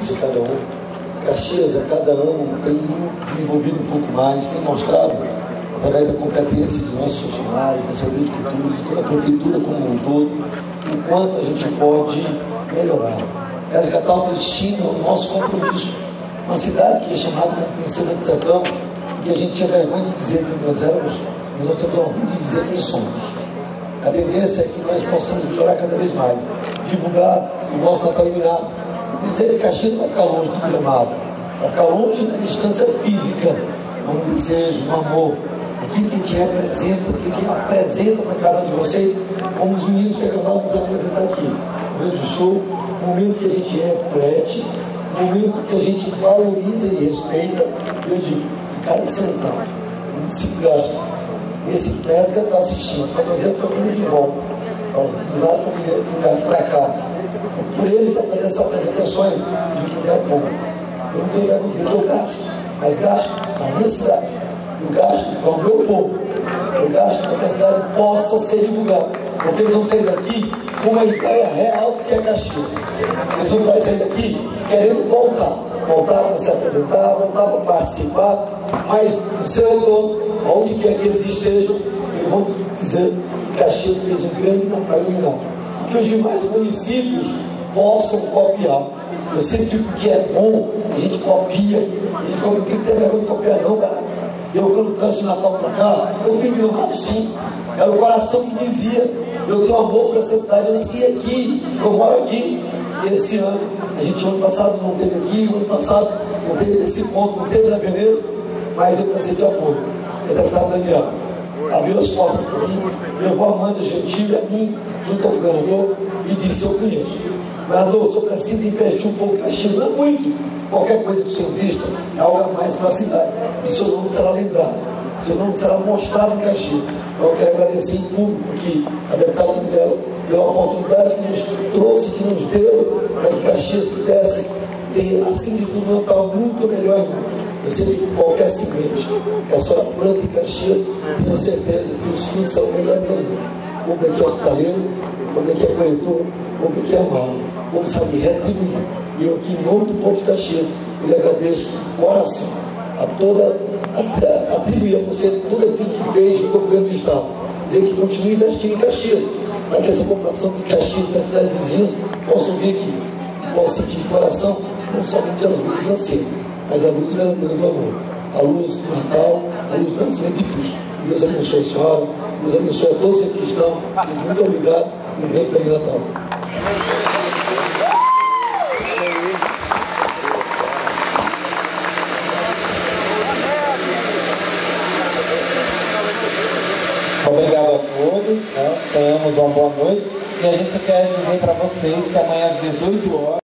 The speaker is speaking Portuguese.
de cada um. Caxias, a cada ano, tem desenvolvido um pouco mais, tem mostrado, através da competência dos nossos funcionários, da Secretaria de Cultura, de toda a Prefeitura como um todo, o quanto a gente pode melhorar. Resgatar o destino é o nosso compromisso. Uma cidade que é chamada como Princesa do Sertão, que a gente tinha vergonha de dizer que nós éramos, mas nós temos orgulho de dizer quem somos. A tendência é que nós possamos melhorar cada vez mais, divulgar o nosso Natal Iluminado, dizer que Caxias não vai ficar longe do Gramado, vai ficar longe da distância física, mas um desejo, um amor, aquilo que a gente representa, aquilo que a gente apresenta para cada um de vocês, como os meninos que acabaram de nos apresentar aqui. Um momento de show, um momento que a gente reflete, um momento que a gente valoriza e respeita. Eu digo, cada centavo, não se gasta. Esse pesca está assistindo, para trazer a família de volta, para levar a família para cá. Por eles, a fazer essas apresentações de que não é pouco. Eu não tenho vergonha de dizer que eu gasto, mas gasto para a minha cidade, eu gasto para o meu povo, eu gasto para que a cidade possa ser divulgada. Porque eles vão sair daqui com uma ideia real do que é Caxias. Eles vão sair daqui querendo voltar para se apresentar, voltar para participar, mas no seu retorno, onde quer que eles estejam, eles vão dizer que Caxias fez um grande Natal Iluminado. Que os demais municípios possam copiar. Eu sempre digo que é bom, a gente copia, a gente não tem que ter vergonha de copiar não, cara. Eu quando trouxe o Natal para cá, eu vim de Gramado sim, era o coração que dizia, eu tenho amor por essa cidade, eu nasci aqui, eu moro aqui. E esse ano, a gente ano passado não teve aqui, o ano passado não teve esse ponto, não teve na Veneza, mas eu precisei de apoio. O deputado Daniel abriu as portas para mim, levou a Amanda Gentil e a mim, junto ao governador, e disse: eu conheço. Governador, o senhor precisa investir um pouco em Caxias, não é muito. Qualquer coisa que o senhor vista é algo a mais para a cidade. E o senhor não será lembrado, o senhor não será mostrado em Caxias. Então eu quero agradecer em público que a deputada Daniela deu a oportunidade que nos trouxe, que nos deu, para que Caxias pudesse ter, assim de tudo, um Natal muito melhor ainda. Eu sei que qualquer semente que a senhora planta em Caxias, tenho certeza que os filhos serão melhores ainda. O povo aqui é hospitaleiro, o povo aqui é corretor, o povo aqui é amado, o povo sabe retribuir. E eu aqui, em nome do povo de Caxias, eu lhe agradeço de coração atribuir a você tudo aquilo que fez no governo do Estado. Dizer que continue investindo em Caxias, para que essa população de Caxias, das cidades vizinhas, possam vir aqui, possam sentir de coração, não somente as luzes acesas, mas a luz verdadeira do amor, a luz do Natal, a luz do nascimento de Cristo. Deus abençoe a senhora, Deus abençoe a todos que estão. Muito obrigado e um grande feliz Natal. Obrigado a todos, né? Tenhamos uma boa noite. E a gente quer dizer para vocês que amanhã às 18 horas